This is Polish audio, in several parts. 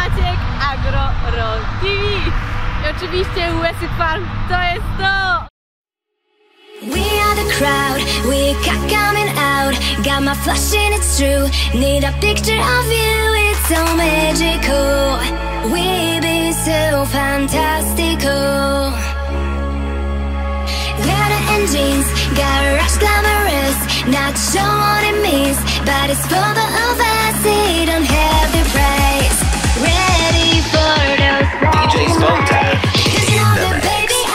Maciek, Agro Roll TV. I oczywiście Łysy Farm to jest to! We are the crowd, we got coming out. Got my flash and it's true. Need a picture of you, it's so magical. We be so fantastical. Leather and jeans, got rush glamorous. Not sure what it means, but it's for the of us. It don't have the price. Ready for those DJ Sponta in the mix.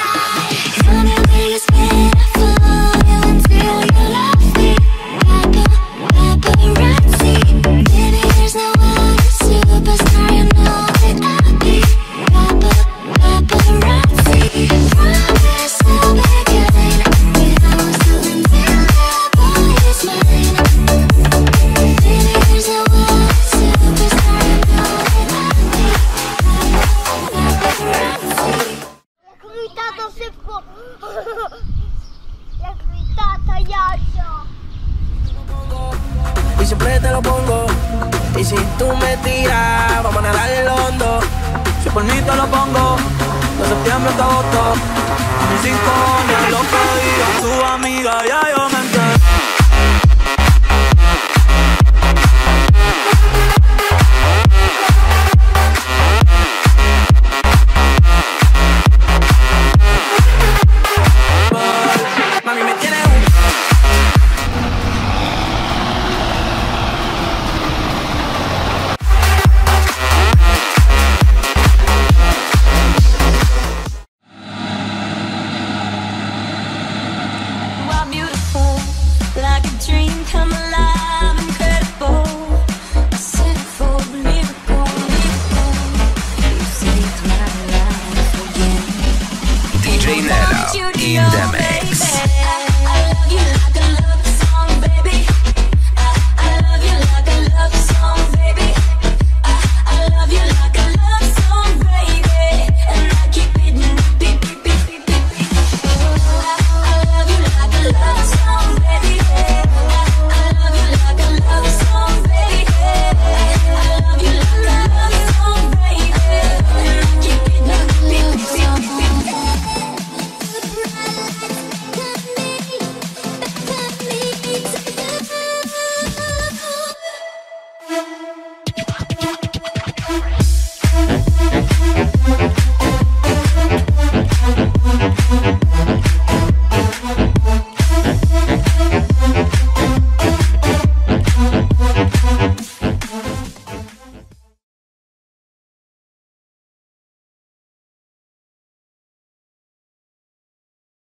Y siempre te lo pongo. Y si tú me tiras, vamos a nadar en lo hondo. Si por mí te lo pongo, de septiembre hasta agosto. Mis 5 años, lo que diga tu amiga, ya yo me enteré. DJ Nelo in the mix.